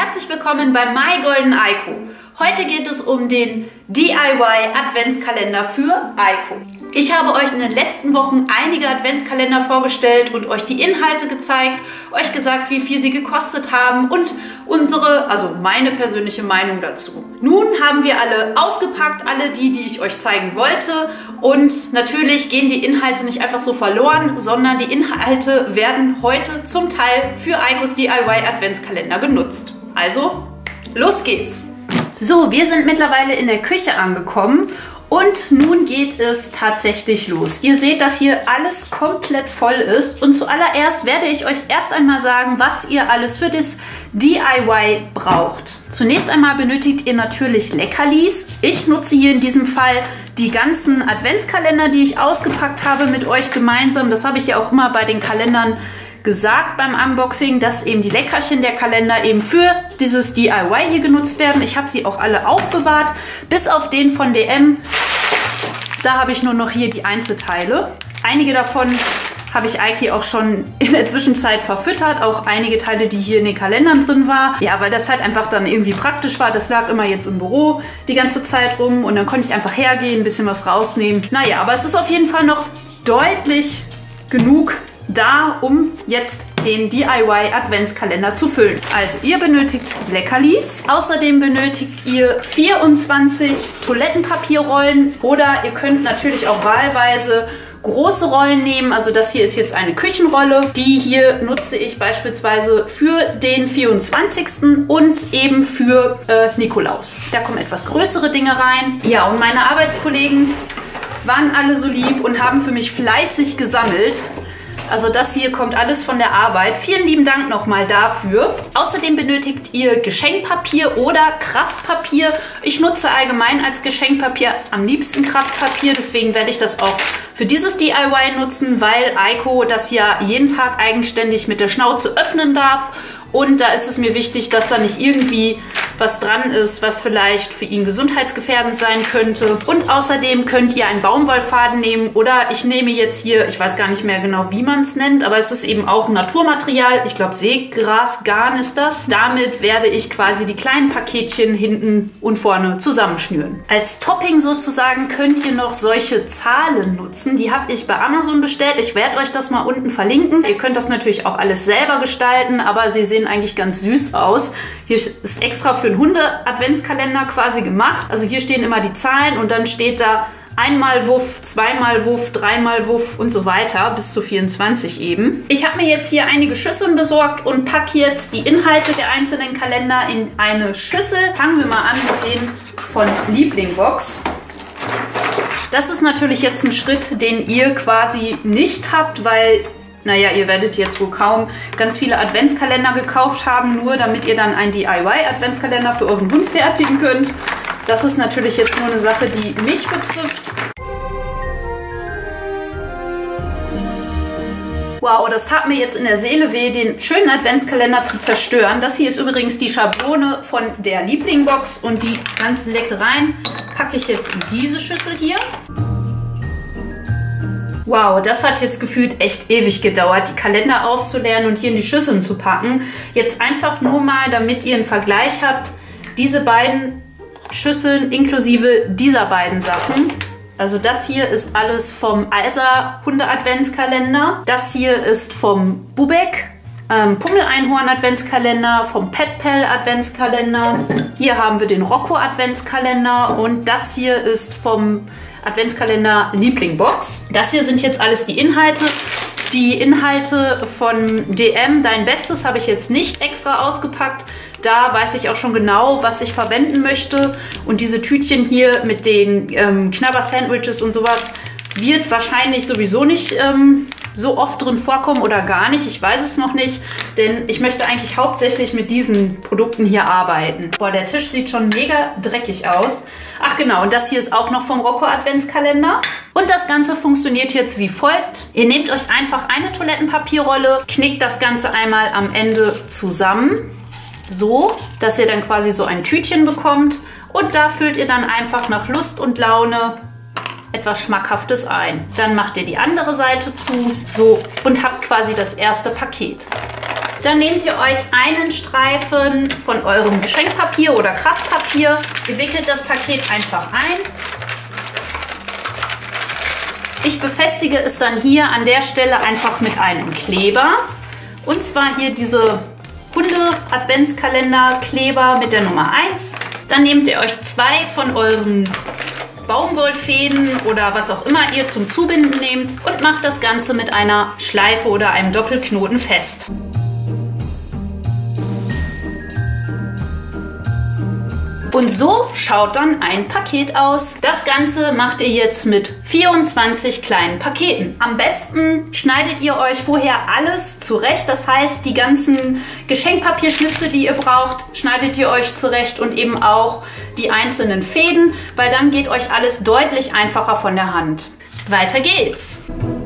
herzlich willkommen bei My Golden Aiko. Heute geht es um den DIY Adventskalender für Aiko. Ich habe euch in den letzten Wochen einige Adventskalender vorgestellt und euch die Inhalte gezeigt, euch gesagt, wie viel sie gekostet haben und meine persönliche Meinung dazu. Nun haben wir alle ausgepackt, alle die ich euch zeigen wollte, und natürlich gehen die Inhalte nicht einfach so verloren, sondern die Inhalte werden heute zum Teil für Aikos DIY Adventskalender genutzt. Also, los geht's! So, wir sind mittlerweile in der Küche angekommen und nun geht es tatsächlich los. Ihr seht, dass hier alles komplett voll ist und zuallererst werde ich euch erst einmal sagen, was ihr alles für das DIY braucht. Zunächst einmal benötigt ihr natürlich Leckerlis. Ich nutze hier in diesem Fall die ganzen Adventskalender, die ich ausgepackt habe mit euch gemeinsam. Das habe ich ja auch immer bei den Kalendern gesagt beim Unboxing, dass eben die Leckerchen der Kalender eben für dieses DIY hier genutzt werden. Ich habe sie auch alle aufbewahrt, bis auf den von DM. Da habe ich nur noch hier die Einzelteile. Einige davon habe ich Aiki auch schon in der Zwischenzeit verfüttert, auch einige Teile, die hier in den Kalendern drin waren. Ja, weil das halt einfach dann irgendwie praktisch war. Das lag immer jetzt im Büro die ganze Zeit rum und dann konnte ich einfach hergehen, ein bisschen was rausnehmen. Naja, aber es ist auf jeden Fall noch deutlich genug da, um jetzt den DIY Adventskalender zu füllen. Also ihr benötigt Leckerlis, außerdem benötigt ihr 24 Toilettenpapierrollen oder ihr könnt natürlich auch wahlweise große Rollen nehmen. Also das hier ist jetzt eine Küchenrolle. Die hier nutze ich beispielsweise für den 24. und eben für Nikolaus. Da kommen etwas größere Dinge rein. Ja, und meine Arbeitskollegen waren alle so lieb und haben für mich fleißig gesammelt. Also das hier kommt alles von der Arbeit. Vielen lieben Dank nochmal dafür. Außerdem benötigt ihr Geschenkpapier oder Kraftpapier. Ich nutze allgemein als Geschenkpapier am liebsten Kraftpapier. Deswegen werde ich das auch für dieses DIY nutzen, weil Aiko das ja jeden Tag eigenständig mit der Schnauze öffnen darf. Und da ist es mir wichtig, dass da nicht irgendwie was dran ist, was vielleicht für ihn gesundheitsgefährdend sein könnte. Und außerdem könnt ihr einen Baumwollfaden nehmen oder ich nehme jetzt hier, ich weiß gar nicht mehr genau, wie man es nennt, aber es ist eben auch ein Naturmaterial. Ich glaube, Seegrasgarn ist das. Damit werde ich quasi die kleinen Paketchen hinten und vorne zusammenschnüren. Als Topping sozusagen könnt ihr noch solche Zahlen nutzen. Die habe ich bei Amazon bestellt. Ich werde euch das mal unten verlinken. Ihr könnt das natürlich auch alles selber gestalten, aber sie sehen eigentlich ganz süß aus. Hier ist extra für einen Hunde-Adventskalender quasi gemacht. Also hier stehen immer die Zahlen und dann steht da einmal Wuff, zweimal Wuff, dreimal Wuff und so weiter, bis zu 24 eben. Ich habe mir jetzt hier einige Schüsseln besorgt und packe jetzt die Inhalte der einzelnen Kalender in eine Schüssel. Fangen wir mal an mit dem von Lieblingbox. Das ist natürlich jetzt ein Schritt, den ihr quasi nicht habt, weil naja, ihr werdet jetzt wohl kaum ganz viele Adventskalender gekauft haben, nur damit ihr dann einen DIY-Adventskalender für euren Hund fertigen könnt. Das ist natürlich jetzt nur eine Sache, die mich betrifft. Wow, das tat mir jetzt in der Seele weh, den schönen Adventskalender zu zerstören. Das hier ist übrigens die Schablone von der Lieblingbox und die ganzen Leckereien packe ich jetzt in diese Schüssel hier. Wow, das hat jetzt gefühlt echt ewig gedauert, die Kalender auszuleeren und hier in die Schüsseln zu packen. Jetzt einfach nur mal, damit ihr einen Vergleich habt, diese beiden Schüsseln inklusive dieser beiden Sachen. Also das hier ist alles vom Alsa Hunde-Adventskalender. Das hier ist vom Bubek Pummel-Einhorn-Adventskalender, vom Petpel Adventskalender. Hier haben wir den Rocco Adventskalender und das hier ist vom Adventskalender Lieblingbox. Das hier sind jetzt alles die Inhalte. Die Inhalte von DM, Dein Bestes, habe ich jetzt nicht extra ausgepackt. Da weiß ich auch schon genau, was ich verwenden möchte. Und diese Tütchen hier mit den Knabber-Sandwiches und sowas wird wahrscheinlich sowieso nicht so oft drin vorkommen oder gar nicht. Ich weiß es noch nicht, denn ich möchte eigentlich hauptsächlich mit diesen Produkten hier arbeiten. Boah, der Tisch sieht schon mega dreckig aus. Ach genau, und das hier ist auch noch vom Rocco Adventskalender. Und das Ganze funktioniert jetzt wie folgt. Ihr nehmt euch einfach eine Toilettenpapierrolle, knickt das Ganze einmal am Ende zusammen, so, dass ihr dann quasi so ein Tütchen bekommt. Und da füllt ihr dann einfach nach Lust und Laune etwas Schmackhaftes ein. Dann macht ihr die andere Seite zu, so, und habt quasi das erste Paket. Dann nehmt ihr euch einen Streifen von eurem Geschenkpapier oder Kraftpapier. Ihr wickelt das Paket einfach ein. Ich befestige es dann hier an der Stelle einfach mit einem Kleber. Und zwar hier diese Hunde-Adventskalender-Kleber mit der Nummer 1. Dann nehmt ihr euch 2 von euren Baumwollfäden oder was auch immer ihr zum Zubinden nehmt und macht das Ganze mit einer Schleife oder einem Doppelknoten fest. Und so schaut dann ein Paket aus. Das Ganze macht ihr jetzt mit 24 kleinen Paketen. Am besten schneidet ihr euch vorher alles zurecht. Das heißt, die ganzen Geschenkpapierschnipse, die ihr braucht, schneidet ihr euch zurecht und eben auch die einzelnen Fäden, weil dann geht euch alles deutlich einfacher von der Hand. Weiter geht's!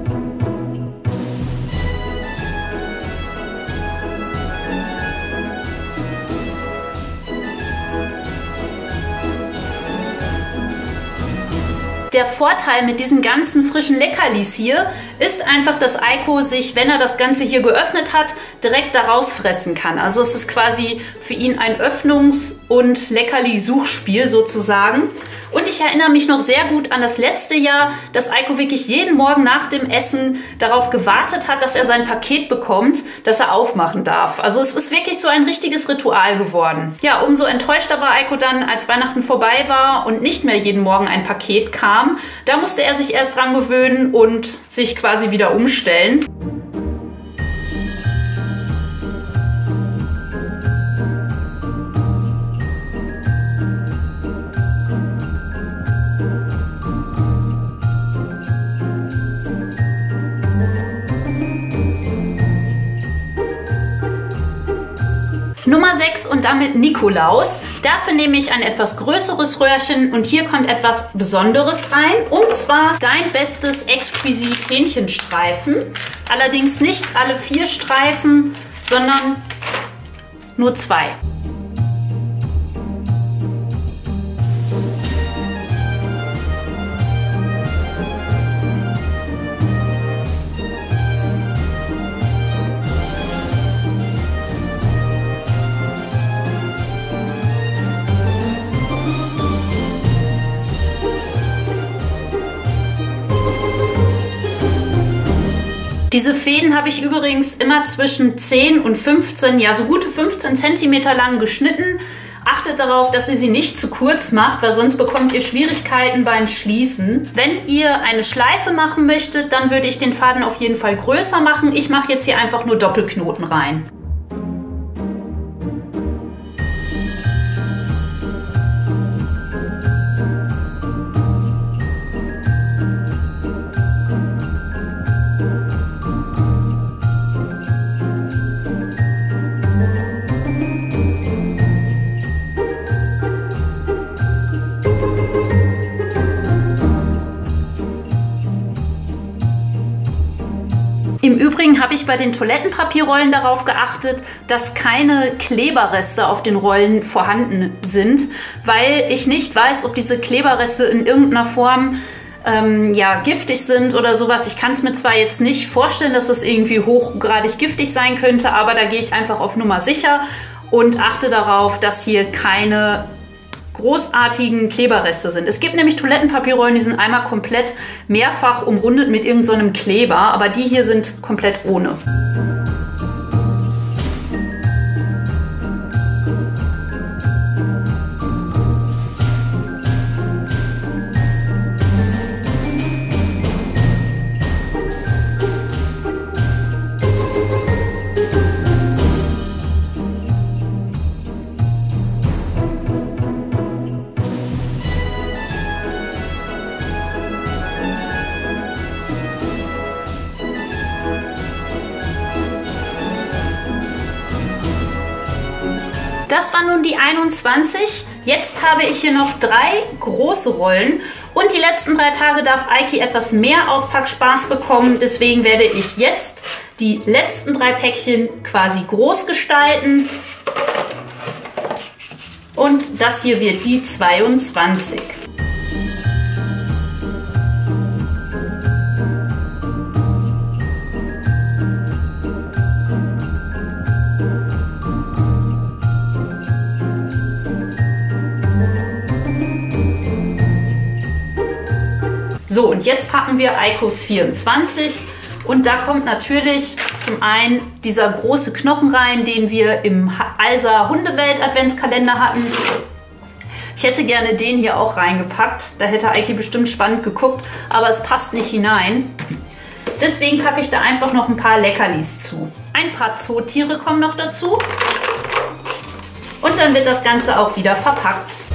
Der Vorteil mit diesen ganzen frischen Leckerlis hier ist einfach, dass Eiko sich, wenn er das Ganze hier geöffnet hat, direkt daraus fressen kann. Also es ist quasi für ihn ein Öffnungs- und Leckerli-Suchspiel sozusagen. Und ich erinnere mich noch sehr gut an das letzte Jahr, dass Eiko wirklich jeden Morgen nach dem Essen darauf gewartet hat, dass er sein Paket bekommt, das er aufmachen darf. Also es ist wirklich so ein richtiges Ritual geworden. Ja, umso enttäuschter war Eiko dann, als Weihnachten vorbei war und nicht mehr jeden Morgen ein Paket kam. Da musste er sich erst dran gewöhnen und sich quasi wieder umstellen. Nummer 6 und damit Nikolaus. Dafür nehme ich ein etwas größeres Röhrchen und hier kommt etwas Besonderes rein. Und zwar Dein Bestes Exquisit Hähnchenstreifen. Allerdings nicht alle 4 Streifen, sondern nur 2. Diese Fäden habe ich übrigens immer zwischen 10 und 15, ja so gute 15 cm lang geschnitten. Achtet darauf, dass ihr sie nicht zu kurz macht, weil sonst bekommt ihr Schwierigkeiten beim Schließen. Wenn ihr eine Schleife machen möchtet, dann würde ich den Faden auf jeden Fall größer machen. Ich mache jetzt hier einfach nur Doppelknoten rein. Im Übrigen habe ich bei den Toilettenpapierrollen darauf geachtet, dass keine Kleberreste auf den Rollen vorhanden sind, weil ich nicht weiß, ob diese Kleberreste in irgendeiner Form ja, giftig sind oder sowas. Ich kann es mir zwar jetzt nicht vorstellen, dass das irgendwie hochgradig giftig sein könnte, aber da gehe ich einfach auf Nummer sicher und achte darauf, dass hier keine großartigen Kleberreste sind. Es gibt nämlich Toilettenpapierrollen, die sind einmal komplett mehrfach umrundet mit irgendeinem Kleber, aber die hier sind komplett ohne. Das war nun die 21. Jetzt habe ich hier noch 3 große Rollen. Und die letzten 3 Tage darf Eiki etwas mehr Auspackspaß bekommen. Deswegen werde ich jetzt die letzten 3 Päckchen quasi groß gestalten. Und das hier wird die 22. So, und jetzt packen wir Eikos 24. Und da kommt natürlich zum einen dieser große Knochen rein, den wir im Alsa Hundewelt Adventskalender hatten. Ich hätte gerne den hier auch reingepackt. Da hätte Eiki bestimmt spannend geguckt, aber es passt nicht hinein. Deswegen packe ich da einfach noch ein paar Leckerlis zu. Ein paar Zootiere kommen noch dazu. Und dann wird das Ganze auch wieder verpackt.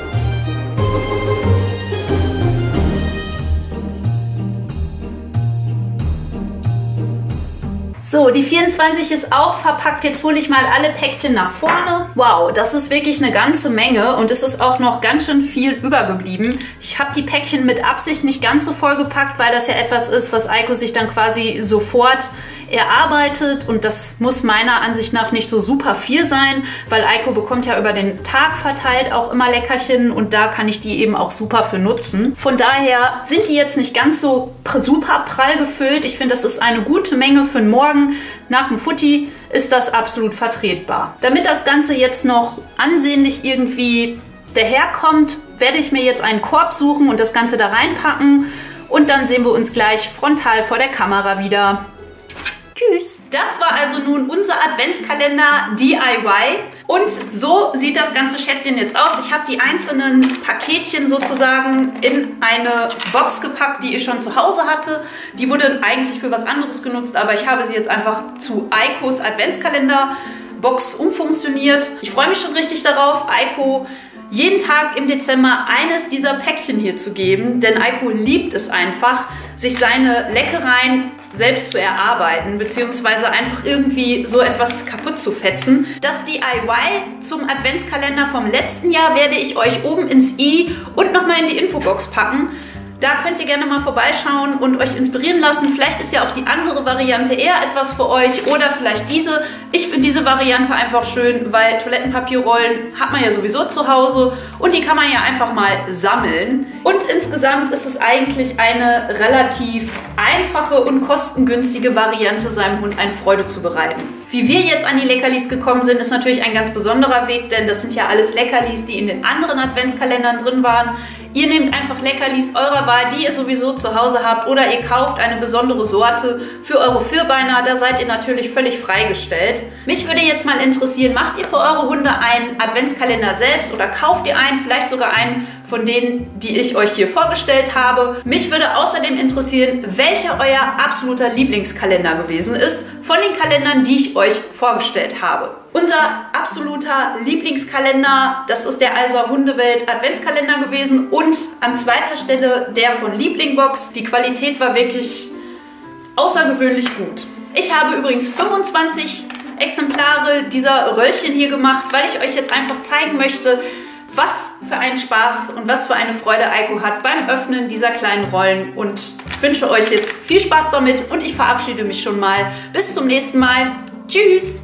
So, die 24 ist auch verpackt. Jetzt hole ich mal alle Päckchen nach vorne. Wow, das ist wirklich eine ganze Menge und es ist auch noch ganz schön viel übergeblieben. Ich habe die Päckchen mit Absicht nicht ganz so voll gepackt, weil das ja etwas ist, was Eiko sich dann quasi sofort erarbeitet und das muss meiner Ansicht nach nicht so super viel sein, weil Eiko bekommt ja über den Tag verteilt auch immer Leckerchen und da kann ich die eben auch super für nutzen. Von daher sind die jetzt nicht ganz so super prall gefüllt. Ich finde, das ist eine gute Menge für den Morgen. Nach dem Futti ist das absolut vertretbar. Damit das Ganze jetzt noch ansehnlich irgendwie daherkommt, werde ich mir jetzt einen Korb suchen und das Ganze da reinpacken und dann sehen wir uns gleich frontal vor der Kamera wieder. Tschüss. Das war also nun unser Adventskalender DIY und so sieht das ganze Schätzchen jetzt aus. Ich habe die einzelnen Paketchen sozusagen in eine Box gepackt, die ich schon zu Hause hatte. Die wurde eigentlich für was anderes genutzt, aber ich habe sie jetzt einfach zu Eikos Adventskalender Box umfunktioniert. Ich freue mich schon richtig darauf, Eiko jeden Tag im Dezember eines dieser Päckchen hier zu geben, denn Eiko liebt es einfach, sich seine Leckereien selbst zu erarbeiten, beziehungsweise einfach irgendwie so etwas kaputt zu fetzen. Das DIY zum Adventskalender vom letzten Jahr werde ich euch oben ins i und nochmal in die Infobox packen. Da könnt ihr gerne mal vorbeischauen und euch inspirieren lassen. Vielleicht ist ja auch die andere Variante eher etwas für euch oder vielleicht diese. Ich finde diese Variante einfach schön, weil Toilettenpapierrollen hat man ja sowieso zu Hause und die kann man ja einfach mal sammeln. Und insgesamt ist es eigentlich eine relativ einfache und kostengünstige Variante, seinem Hund eine Freude zu bereiten. Wie wir jetzt an die Leckerlis gekommen sind, ist natürlich ein ganz besonderer Weg, denn das sind ja alles Leckerlis, die in den anderen Adventskalendern drin waren. Ihr nehmt einfach Leckerlis eurer Wahl, die ihr sowieso zu Hause habt, oder ihr kauft eine besondere Sorte für eure Vierbeiner. Da seid ihr natürlich völlig freigestellt. Mich würde jetzt mal interessieren, macht ihr für eure Hunde einen Adventskalender selbst oder kauft ihr einen, vielleicht sogar einen von denen, die ich euch hier vorgestellt habe. Mich würde außerdem interessieren, welcher euer absoluter Lieblingskalender gewesen ist von den Kalendern, die ich euch vorgestellt habe. Unser absoluter Lieblingskalender, das ist der Alsa Hundewelt Adventskalender gewesen und an zweiter Stelle der von Lieblingbox. Die Qualität war wirklich außergewöhnlich gut. Ich habe übrigens 25 Exemplare dieser Röllchen hier gemacht, weil ich euch jetzt einfach zeigen möchte, was für einen Spaß und was für eine Freude Eiko hat beim Öffnen dieser kleinen Rollen und wünsche euch jetzt viel Spaß damit und ich verabschiede mich schon mal. Bis zum nächsten Mal. Tschüss!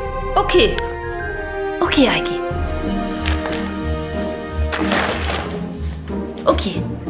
Okay. Okay, Eiki. Okay.